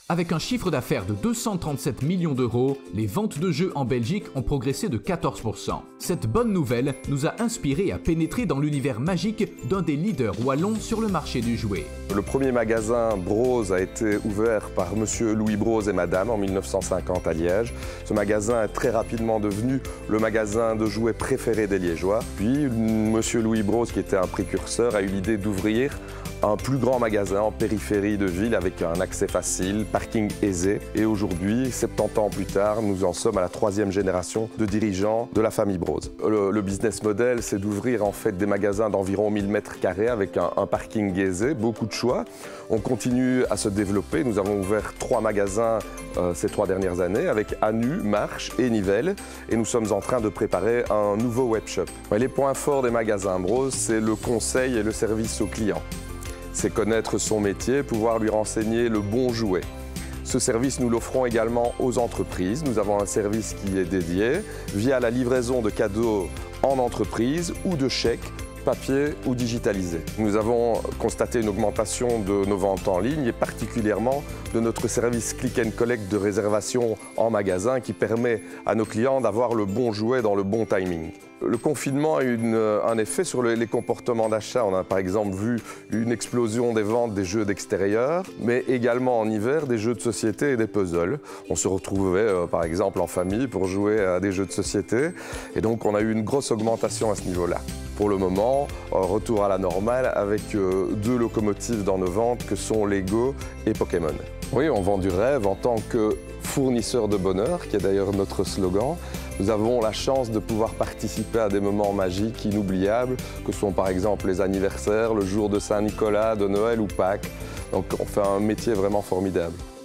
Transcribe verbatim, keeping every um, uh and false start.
Avec un chiffre d'affaires de deux cent trente-sept millions d'euros, les ventes de jeux en Belgique ont progressé de quatorze pour cent. Cette bonne nouvelle nous a inspiré à pénétrer dans l'univers magique d'un des leaders wallons sur le marché du jouet. Le premier magasin Bros a été ouvert par Monsieur Louis Bros et Madame en mille neuf cent cinquante à Liège. Ce magasin est très rapidement devenu le magasin de jouets préféré des Liégeois. Puis Monsieur Louis Bros, qui était un précurseur, a eu l'idée d'ouvrir un plus grand magasin en périphérie de ville avec un accès facile, parking aisé. Et aujourd'hui, soixante-dix ans plus tard, nous en sommes à la troisième génération de dirigeants de la famille Bros. Le, le business model, c'est d'ouvrir en fait des magasins d'environ mille mètres carrés avec un, un parking aisé, beaucoup de choix. On continue à se développer. Nous avons ouvert trois magasins euh, ces trois dernières années avec Anu, Marche et Nivelles. Et nous sommes en train de préparer un nouveau webshop. Les points forts des magasins Bros, c'est le conseil et le service aux clients. C'est connaître son métier, pouvoir lui renseigner le bon jouet. Ce service, nous l'offrons également aux entreprises. Nous avons un service qui est dédié via la livraison de cadeaux en entreprise ou de chèques, papier ou digitalisé. Nous avons constaté une augmentation de nos ventes en ligne et particulièrement de notre service click and collect de réservation en magasin qui permet à nos clients d'avoir le bon jouet dans le bon timing. Le confinement a eu une, un effet sur le, les comportements d'achat. On a par exemple vu une explosion des ventes des jeux d'extérieur, mais également en hiver des jeux de société et des puzzles. On se retrouvait euh, par exemple en famille pour jouer à des jeux de société et donc on a eu une grosse augmentation à ce niveau-là. Pour le moment, retour à la normale avec euh, deux locomotives dans nos ventes que sont Lego et Pokémon. Oui, on vend du rêve en tant que fournisseur de bonheur, qui est d'ailleurs notre slogan. Nous avons la chance de pouvoir participer à des moments magiques, inoubliables, que sont par exemple les anniversaires, le jour de Saint-Nicolas, de Noël ou Pâques. Donc on fait un métier vraiment formidable.